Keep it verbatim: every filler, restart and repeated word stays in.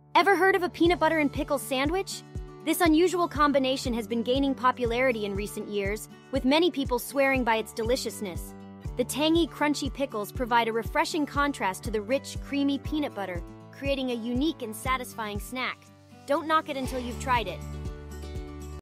Ever heard of a peanut butter and pickle sandwich? This unusual combination has been gaining popularity in recent years, with many people swearing by its deliciousness. The tangy, crunchy pickles provide a refreshing contrast to the rich, creamy peanut butter, creating a unique and satisfying snack. Don't knock it until you've tried it.